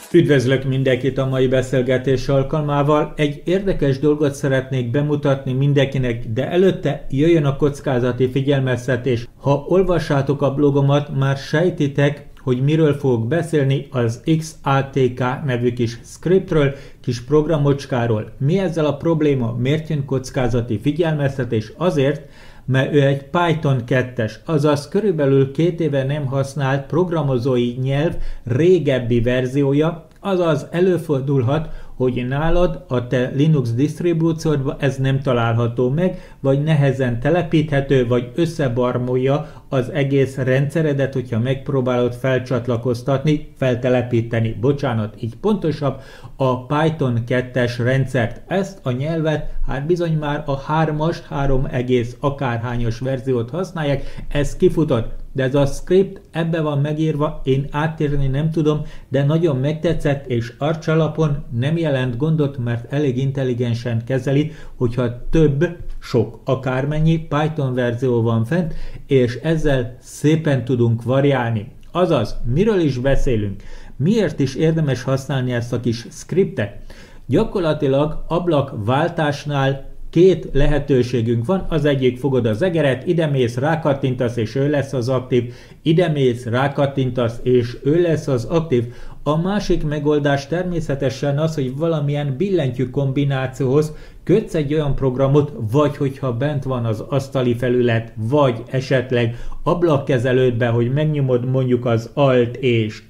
Üdvözlök mindenkit a mai beszélgetés alkalmával. Egy érdekes dolgot szeretnék bemutatni mindenkinek, de előtte jöjjön a kockázati figyelmeztetés. Ha olvassátok a blogomat, már sejtitek, hogy miről fogok beszélni, az XATK nevű kis scriptről, kis programocskáról. Mi ezzel a probléma? Miért jön kockázati figyelmeztetés? Azért, mert ő egy Python 2-es, azaz körülbelül 2 éve nem használt programozói nyelv régebbi verziója, azaz előfordulhat, hogy nálad a te Linux disztribúciódban ez nem található meg, vagy nehezen telepíthető, vagy összebarmolja az egész rendszeredet, hogyha megpróbálod felcsatlakoztatni, feltelepíteni. Bocsánat, így pontosabb, a Python 2-es rendszert. Ezt a nyelvet, hát bizony már a 3-as, 3 egész akárhányos verziót használják, ez kifutott. De ez a script ebbe van megírva, én átírni nem tudom, de nagyon megtetszett, és Arch alapon nem jelent gondot, mert elég intelligensen kezeli, hogyha sok, akármennyi Python verzió van fent, és ezzel szépen tudunk variálni. Azaz, miről is beszélünk? Miért is érdemes használni ezt a kis scriptet? Gyakorlatilag ablakváltásnál 2 lehetőségünk van, az egyik fogod az egeret, idemész, rákattintasz és ő lesz az aktív, idemész, rákattintasz és ő lesz az aktív. A másik megoldás természetesen az, hogy valamilyen billentyű kombinációhoz kötsz egy olyan programot, vagy hogyha bent van az asztali felület, vagy esetleg ablakkezelődbe, hogy megnyomod mondjuk az Alt és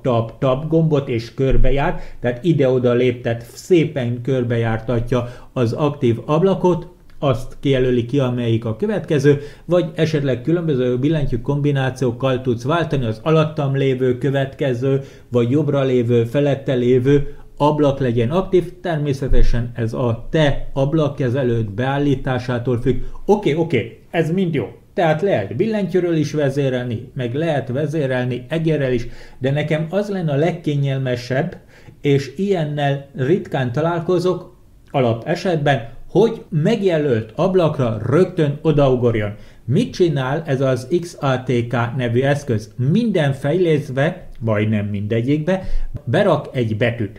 Tab gombot és körbejár, tehát ide-oda léptet, szépen körbejártatja az aktív ablakot, azt kijelöli ki, amelyik a következő, vagy esetleg különböző billentyű kombinációkkal tudsz váltani, az alattam lévő következő, vagy jobbra lévő, felette lévő ablak legyen aktív, természetesen ez a te ablakkezelőd beállításától függ. Oké, ez mind jó. Tehát lehet billentyűről is vezérelni, meg lehet vezérelni egérrel is, de nekem az lenne a legkényelmesebb, és ilyennel ritkán találkozok alap esetben, hogy megjelölt ablakra rögtön odaugorjon. Mit csinál ez az XATK nevű eszköz? Minden fejlészbe, vagy nem mindegyikbe, berak egy betűt.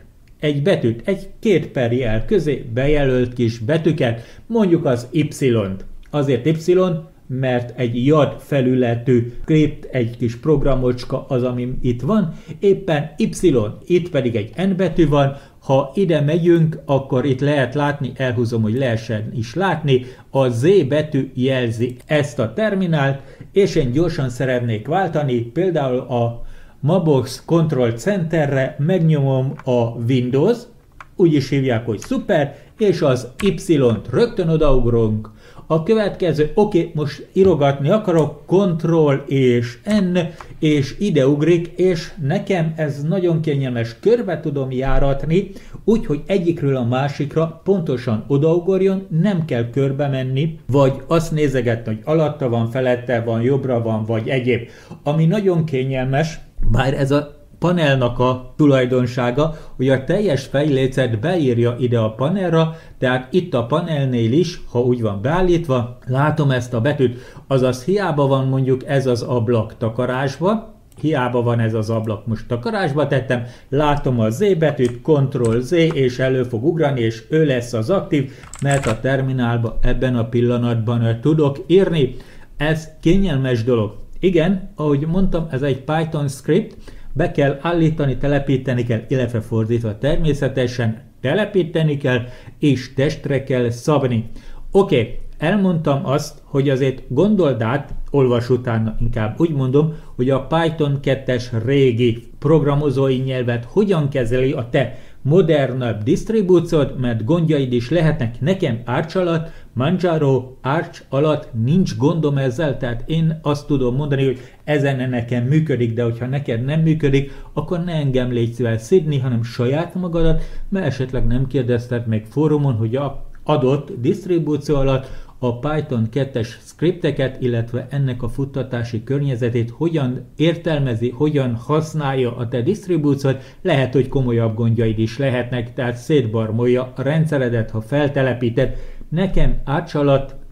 Egy 2 perjel közé bejelölt kis betűket, mondjuk az Y-t. Azért Y, mert egy JAD felületű script, egy kis programocska az, ami itt van, éppen Y, itt pedig egy N betű van. Ha ide megyünk, akkor itt lehet látni, elhúzom, hogy lehessen is látni, a Z betű jelzi ezt a terminált, és én gyorsan szeretnék váltani, például a Mabox Control Centerre megnyomom a Windows, úgy is hívják, hogy szuper, és az Y-t rögtön odaugrunk. A következő, most írogatni akarok, Ctrl és N, és ide ugrik, és nekem ez nagyon kényelmes, körbe tudom járatni, úgyhogy egyikről a másikra pontosan odaugorjon, nem kell körbe menni, vagy azt nézegetni, hogy alatta van, felette van, jobbra van, vagy egyéb. Ami nagyon kényelmes, bár ez a panelnak a tulajdonsága, hogy a teljes fejlécet beírja ide a panelra, tehát itt a panelnél is, ha úgy van beállítva, látom ezt a betűt, azaz hiába van mondjuk ez az ablak takarásba, hiába van ez az ablak, most takarásba tettem, látom a Z betűt, Ctrl Z, és elő fog ugrani, és ő lesz az aktív, mert a terminálba ebben a pillanatban tudok írni. Ez kényelmes dolog. Igen, ahogy mondtam, ez egy Python script, be kell állítani, telepíteni kell, illetve fordítva természetesen telepíteni kell, és testre kell szabni. Elmondtam azt, hogy azért gondold át, olvas utána, inkább úgy mondom, hogy a Python 2-es régi programozói nyelvet hogyan kezeli a te modernabb disztribúciód, mert gondjaid is lehetnek. Nekem Arch alatt, Manjaro Arch alatt nincs gondom ezzel, tehát én azt tudom mondani, hogy ezen nekem működik, de hogyha neked nem működik, akkor ne engem légy szíves szidni, hanem saját magadat, mert esetleg nem kérdezted meg fórumon, hogy a adott disztribúció alatt a Python 2-es scripteket, illetve ennek a futtatási környezetét hogyan értelmezi, hogyan használja a te disztribúciót, lehet, hogy komolyabb gondjaid is lehetnek, tehát szétbarmolja a rendszeredet, ha feltelepíted. Nekem Arch alatt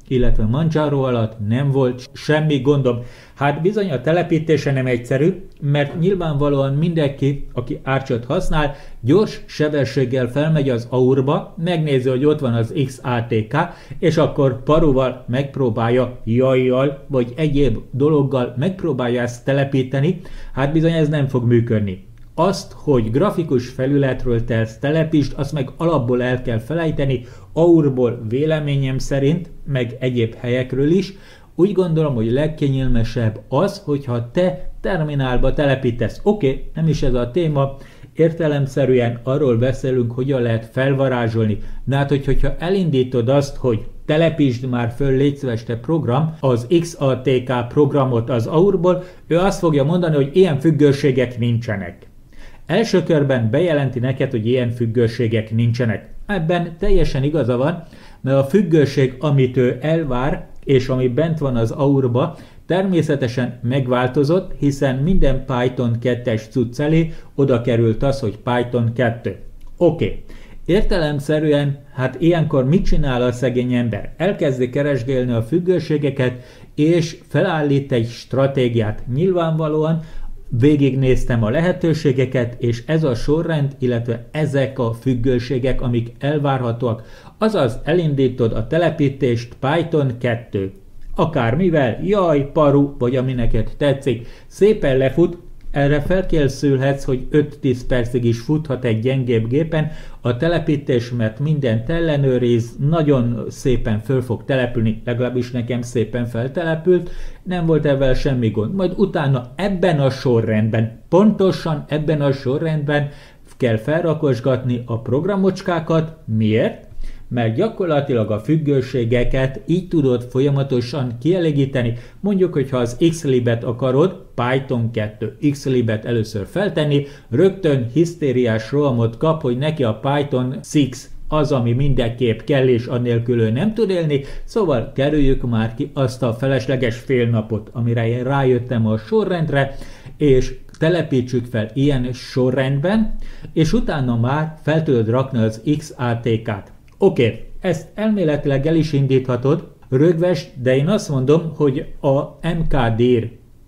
illetve Manjaro alatt nem volt semmi gondom. Hát bizony a telepítése nem egyszerű, mert nyilvánvalóan mindenki, aki Arch-ot használ, gyors sebességgel felmegy az AUR-ba, megnézi, hogy ott van az XATK, és akkor paruval megpróbálja jajjal, vagy egyéb dologgal megpróbálja ezt telepíteni, hát bizony ez nem fog működni. Azt, hogy grafikus felületről te ezt telepítsd, azt meg alapból el kell felejteni, AUR-ból véleményem szerint, meg egyéb helyekről is. Úgy gondolom, hogy legkényelmesebb az, hogyha te terminálba telepítesz. Oké, nem is ez a téma, értelemszerűen arról beszélünk, hogyan lehet felvarázsolni. Na hát, hogyha elindítod azt, hogy telepítsd már föl, légy szíves te program, az XATK programot az AUR-ból, ő azt fogja mondani, hogy ilyen függőségek nincsenek. Első körben bejelenti neked, hogy ilyen függőségek nincsenek. Ebben teljesen igaza van, mert a függőség, amit ő elvár, és ami bent van az AUR-ba, természetesen megváltozott, hiszen minden Python 2-es cucc elé oda került az, hogy Python 2. Oké. Értelemszerűen, hát ilyenkor mit csinál a szegény ember? Elkezdi keresgélni a függőségeket, és felállít egy stratégiát. Nyilvánvalóan végignéztem a lehetőségeket, és ez a sorrend, illetve ezek a függőségek, amik elvárhatóak, azaz elindítod a telepítést Python 2. Akármivel, jaj, paru, vagy ami neked tetszik, szépen lefut, erre felkészülhetsz, hogy 5-10 percig is futhat egy gyengébb gépen, a telepítés, mert mindent ellenőriz, nagyon szépen föl fog települni, legalábbis nekem szépen feltelepült, nem volt ebben semmi gond. Majd utána ebben a sorrendben, pontosan ebben a sorrendben kell felrakosgatni a programocskákat. Miért? Mert gyakorlatilag a függőségeket így tudod folyamatosan kielégíteni. Mondjuk, hogyha az xlib-et akarod, Python 2 xlib-et először feltenni, rögtön hisztériás rohamot kap, hogy neki a Python 6 az, ami mindenképp kell, és annélkül ő nem tud élni, szóval kerüljük már ki azt a felesleges fél napot, amire én rájöttem a sorrendre, és telepítsük fel ilyen sorrendben, és utána már fel tudod rakni az XATK-t. Oké, ezt elméletileg el is indíthatod, rögvest, de én azt mondom, hogy a mkdir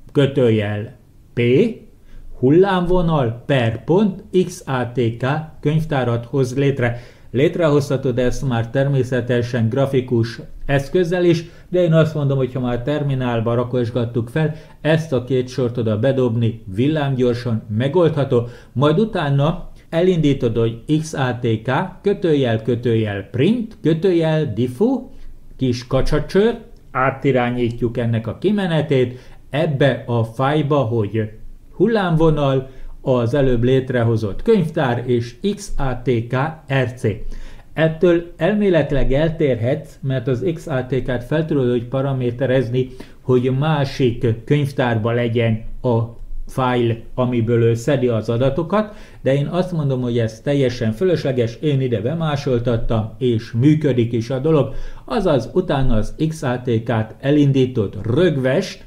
_p hullámvonal per pont XATK könyvtárat hoz létre. Létrehozhatod ezt már természetesen grafikus eszközzel is, de én azt mondom, hogy ha már terminálba rakosgattuk fel, ezt a két sort oda bedobni villámgyorsan megoldható, majd utána elindítod, hogy XATK _print _diffu kis kacsacsőr, átirányítjuk ennek a kimenetét ebbe a fájba, hogy hullámvonal, az előbb létrehozott könyvtár és XATK RC. Ettől elméletileg eltérhetsz, mert az XATK-t fel tudod hogy paraméterezni, hogy másik könyvtárba legyen a fájl, amiből ő szedi az adatokat, de én azt mondom, hogy ez teljesen fölösleges, én ide bemásoltattam, és működik is a dolog, azaz utána az XATK-t elindított rögvest,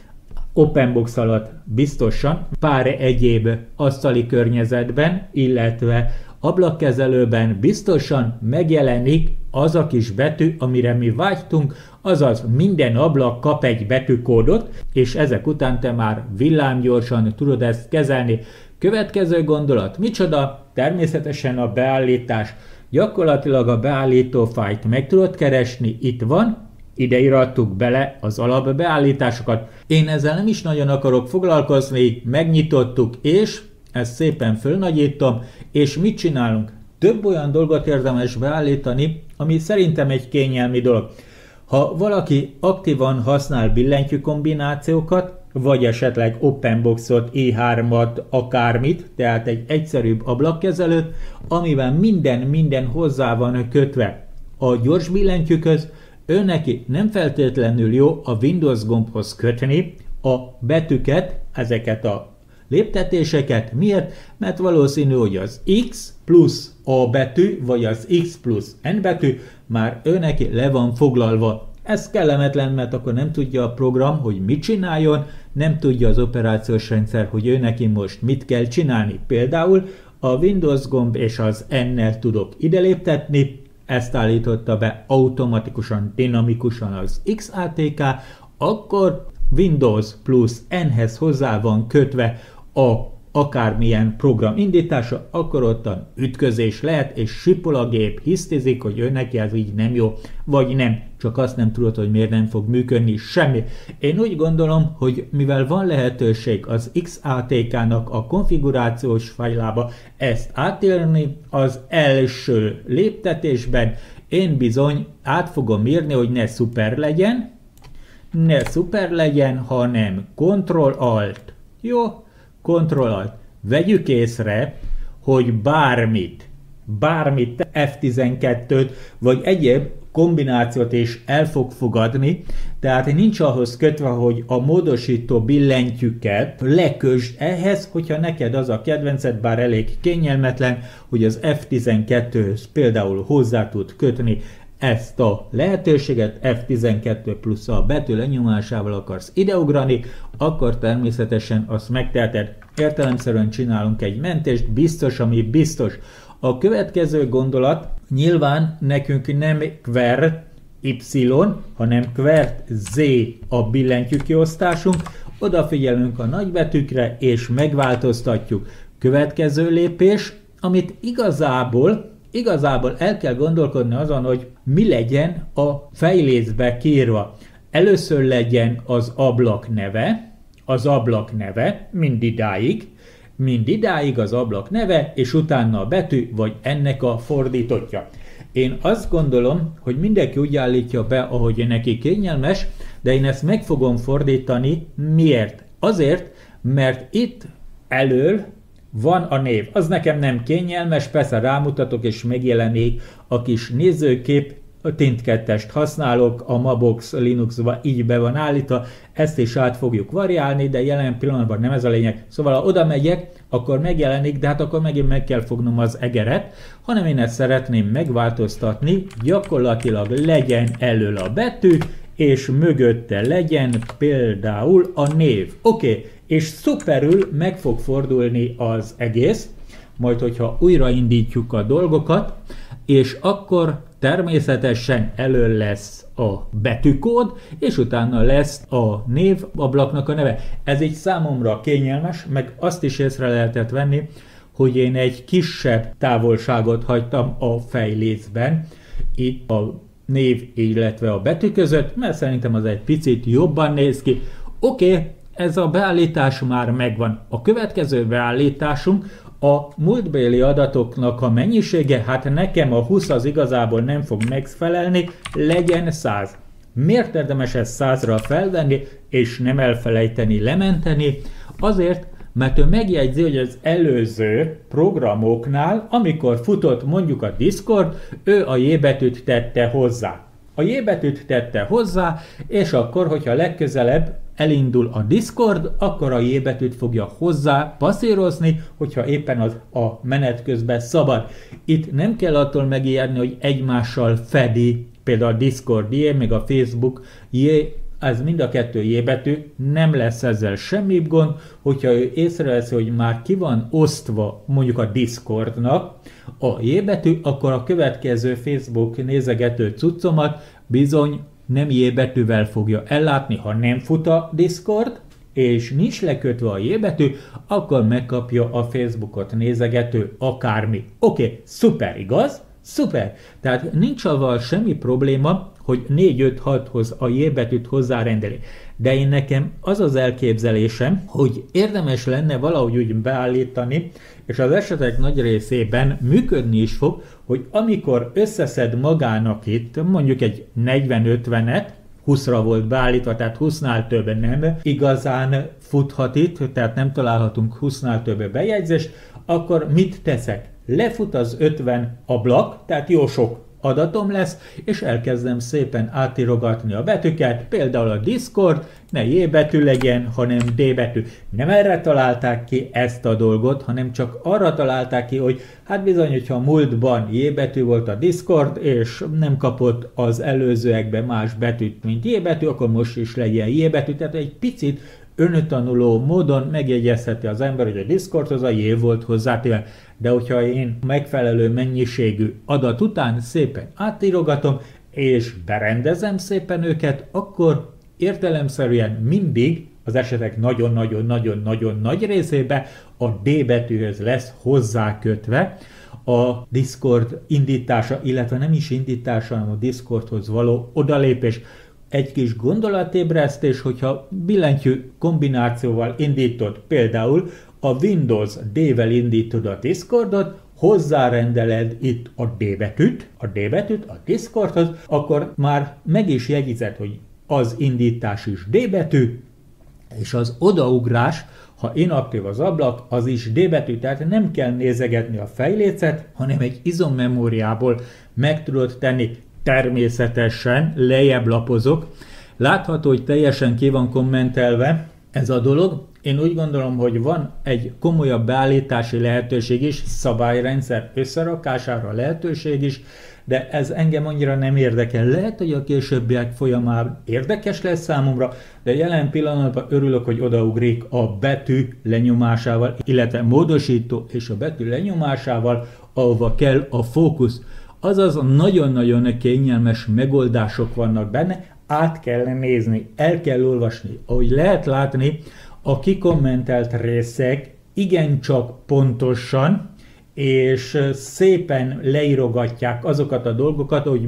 OpenBox alatt biztosan, pár egyéb asztali környezetben, illetve ablakkezelőben biztosan megjelenik az a kis betű, amire mi vágytunk, azaz minden ablak kap egy betűkódot, és ezek után te már villámgyorsan tudod ezt kezelni. Következő gondolat, micsoda? Természetesen a beállítás. Gyakorlatilag a beállító fájlt meg tudod keresni, itt van, ide irattuk bele az alapbeállításokat. Én ezzel nem is nagyon akarok foglalkozni, megnyitottuk, és ezt szépen fölnagyítom, és mit csinálunk? Több olyan dolgot érdemes beállítani, ami szerintem egy kényelmi dolog. Ha valaki aktívan használ billentyű kombinációkat, vagy esetleg OpenBoxot, i3-at, akármit, tehát egy egyszerűbb ablakkezelőt, amivel minden hozzá van kötve a gyors billentyűköz, ő neki nem feltétlenül jó a Windows gombhoz kötni a betűket, ezeket a léptetéseket. Miért? Mert valószínű, hogy az X plusz A betű, vagy az X plusz N betű már ő neki le van foglalva. Ez kellemetlen, mert akkor nem tudja a program, hogy mit csináljon, nem tudja az operációs rendszer, hogy ő neki most mit kell csinálni. Például a Windows gomb és az N-nel tudok ide léptetni, ezt állította be automatikusan, dinamikusan az XATK, akkor Windows plusz N-hez hozzá van kötve akármilyen program indítása, akkor ottan ütközés lehet, és sipol a gép, hisztizik, hogy ő neki ez így nem jó, vagy nem, csak azt nem tudod, hogy miért nem fog működni, semmi. Én úgy gondolom, hogy mivel van lehetőség az XATK-nak a konfigurációs fájlába ezt átírni, az első léptetésben én bizony át fogom írni, hogy ne szuper legyen, hanem Ctrl-Alt. Jó? Ctrl-Alt. Vegyük észre, hogy bármit F12-t, vagy egyéb kombinációt is el fog fogadni, tehát nincs ahhoz kötve, hogy a módosító billentyűket lekösd ehhez, hogyha neked az a kedvenced, bár elég kényelmetlen, hogy az F12-höz például hozzá tud kötni ezt a lehetőséget, F12 plusz a betű lenyomásával akarsz ideugrani, akkor természetesen azt megteheted. Értelemszerűen csinálunk egy mentést, biztos, ami biztos. A következő gondolat, nyilván nekünk nem kvert Y, hanem kvert Z a billentyű kiosztásunk, odafigyelünk a nagybetűkre és megváltoztatjuk. Következő lépés, amit igazából el kell gondolkodni azon, hogy mi legyen a fejlécbe kiírva. Először legyen az ablak neve, mindidáig az ablak neve, és utána a betű, vagy ennek a fordítottja. Én azt gondolom, hogy mindenki úgy állítja be, ahogy neki kényelmes, de én ezt meg fogom fordítani. Miért? Azért, mert itt elől van a név. Az nekem nem kényelmes, persze rámutatok és megjelenik a kis nézőkép, a Tint 2-est használok, a Mabox Linuxba így be van állítva, ezt is át fogjuk variálni, de jelen pillanatban nem ez a lényeg. Szóval ha oda megyek, akkor megjelenik, de hát akkor megint meg kell fognom az egeret, hanem én ezt szeretném megváltoztatni, gyakorlatilag legyen elől a betű, és mögötte legyen például a név. Oké, és szuperül meg fog fordulni az egész, majd hogyha újraindítjuk a dolgokat, és akkor természetesen elől lesz a betűkód, és utána lesz a név ablaknak a neve. Ez így számomra kényelmes, meg azt is észre lehetett venni, hogy én egy kisebb távolságot hagytam a fejlécben, itt a név, illetve a betű között, mert szerintem az egy picit jobban néz ki. Oké, ez a beállítás már megvan. A következő beállításunk a múltbéli adatoknak a mennyisége, hát nekem a 20 az igazából nem fog megfelelni, legyen 100. Miért érdemes ezt 100-ra felvenni, és nem elfelejteni lementeni? Azért, mert ő megjegyzi, hogy az előző programoknál, amikor futott mondjuk a Discord, ő a J betűt tette hozzá. A J betűt tette hozzá, és akkor, hogyha legközelebb elindul a Discord, akkor a J betűt fogja hozzá passzírozni, hogyha éppen az a menet közben szabad. Itt nem kell attól megijedni, hogy egymással fedi, például a Discord J, meg a Facebook J, ez mind a kettő J betű, nem lesz ezzel semmi gond, hogyha ő észreveszi, hogy már ki van osztva mondjuk a Discordnak a J betű, akkor a következő Facebook nézegető cuccomat bizony nem J betűvel fogja ellátni, ha nem fut a Discord, és nincs lekötve a J betű, akkor megkapja a Facebookot nézegető akármi. Oké, szuper, igaz? Szuper! Tehát nincs avval semmi probléma, hogy 4-5-6-hoz a J betűt hozzárendeli. De én nekem az az elképzelésem, hogy érdemes lenne valahogy úgy beállítani, és az esetek nagy részében működni is fog, hogy amikor összeszed magának itt mondjuk egy 40-50-et, 20-ra volt beállítva, tehát 20-nál több nem igazán futhat itt, tehát nem találhatunk 20-nál több bejegyzést, akkor mit teszek? Lefut az 50 ablak, tehát jó sok adatom lesz, és elkezdem szépen átírogatni a betűket, például a Discord, ne J betű legyen, hanem D betű. Nem erre találták ki ezt a dolgot, hanem csak arra találták ki, hogy hát bizony, hogyha múltban J betű volt a Discord, és nem kapott az előzőekben más betűt, mint J betű, akkor most is legyen J betű, tehát egy picit öntanuló módon megjegyezheti az ember, hogy a Discordhoz a J volt hozzátéve, de hogyha én megfelelő mennyiségű adat után szépen átírogatom, és berendezem szépen őket, akkor értelemszerűen mindig az esetek nagyon-nagyon-nagyon-nagyon nagy részében a D betűhöz lesz hozzákötve a Discord indítása, illetve nem is indítása, hanem a Discordhoz való odalépés. Egy kis gondolatébresztés, hogyha billentyű kombinációval indítod, például a Windows D-vel indítod a Discordot, hozzárendeled itt a D betűt a Discordhoz, akkor már meg is jegyzed, hogy az indítás is D betű, és az odaugrás, ha inaktív az ablak, az is D betű, tehát nem kell nézegetni a fejlécet, hanem egy izommemóriából meg tudod tenni. Természetesen lejjebb lapozok. Látható, hogy teljesen ki van kommentelve ez a dolog. Én úgy gondolom, hogy van egy komolyabb beállítási lehetőség is, szabályrendszer összerakására lehetőség is, de ez engem annyira nem érdekel. Lehet, hogy a későbbiek folyamán érdekes lesz számomra, de jelen pillanatban örülök, hogy odaugrik a betű lenyomásával, illetve módosító és a betű lenyomásával, ahova kell a fókusz. Azaz nagyon-nagyon kényelmes megoldások vannak benne, át kell nézni, el kell olvasni. Ahogy lehet látni, a kikommentelt részek igencsak pontosan és szépen leírogatják azokat a dolgokat, hogy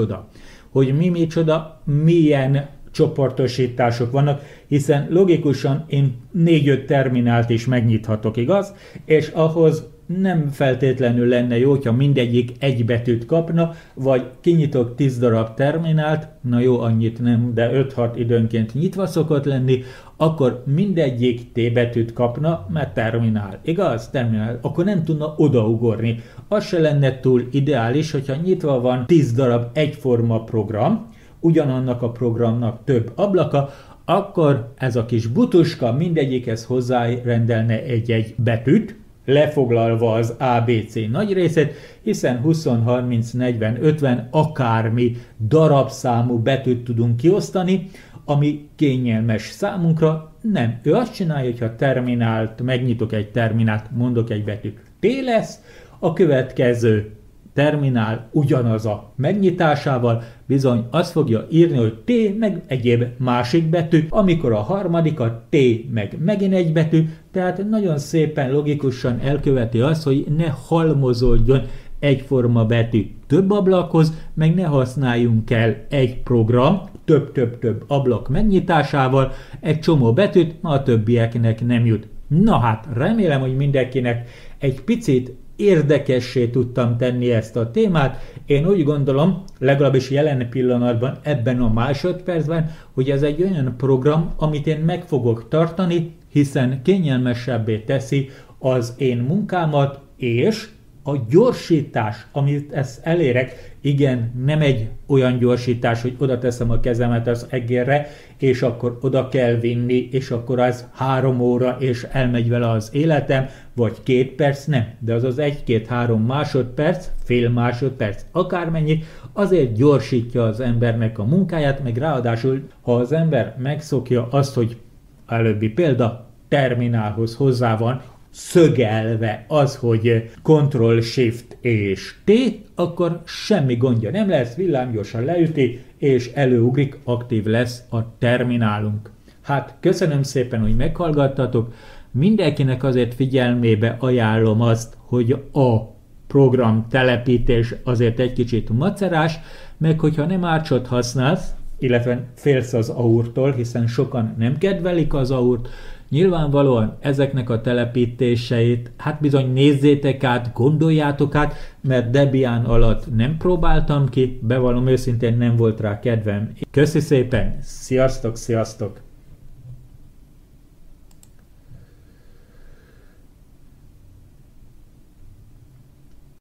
mi micsoda, milyen csoportosítások vannak, hiszen logikusan én 4-5 terminált is megnyithatok, igaz? És ahhoz nem feltétlenül lenne jó, hogyha mindegyik egy betűt kapna, vagy kinyitok 10 darab terminált, na jó, annyit nem, de 5-6 időnként nyitva szokott lenni, akkor mindegyik T betűt kapna, mert terminál, igaz? Terminál, akkor nem tudna odaugorni. Az se lenne túl ideális, hogyha nyitva van 10 darab egyforma program, ugyanannak a programnak több ablaka, akkor ez a kis butuska mindegyikhez hozzárendelne egy-egy betűt, lefoglalva az ABC nagy részét, hiszen 20, 30, 40, 50 akármi darabszámú betűt tudunk kiosztani, ami kényelmes számunkra. Nem, ő azt csinálja, hogyha terminált, megnyitok egy terminált, mondok egy betűt, T lesz, a következő terminál ugyanaz a megnyitásával, bizony azt fogja írni, hogy T meg egyéb másik betű, amikor a harmadikat T meg megint egy betű, tehát nagyon szépen logikusan elköveti azt, hogy ne halmozódjon egyforma betű több ablakhoz, meg ne használjunk el egy program több-több ablak megnyitásával egy csomó betűt, a többieknek nem jut. Na hát, remélem, hogy mindenkinek egy picit érdekessé tudtam tenni ezt a témát. Én úgy gondolom, legalábbis jelen pillanatban, ebben a másodpercben, hogy ez egy olyan program, amit én meg fogok tartani, hiszen kényelmesebbé teszi az én munkámat, és a gyorsítás, amit ezt elérek, igen, nem egy olyan gyorsítás, hogy oda teszem a kezemet az egérre, és akkor oda kell vinni, és akkor az 3 óra, és elmegy vele az életem, vagy 2 perc, nem, de az 1-2-3 másodperc, fél másodperc, akármennyi, azért gyorsítja az embernek a munkáját, meg ráadásul, ha az ember megszokja azt, hogy előbbi példa, terminálhoz hozzá van szögelve az, hogy Ctrl-Shift és T, akkor semmi gondja nem lesz, villámgyorsan leüti, és előugrik, aktív lesz a terminálunk. Hát köszönöm szépen, hogy meghallgattatok, mindenkinek azért figyelmébe ajánlom azt, hogy a program telepítés azért egy kicsit macerás, meg hogyha nem árcsot használsz, illetve félsz az AUR-tól, hiszen sokan nem kedvelik az AUR-t, nyilvánvalóan ezeknek a telepítéseit, hát bizony nézzétek át, gondoljátok át, mert Debian alatt nem próbáltam ki, bevallom őszintén nem volt rá kedvem. Köszi szépen, sziasztok!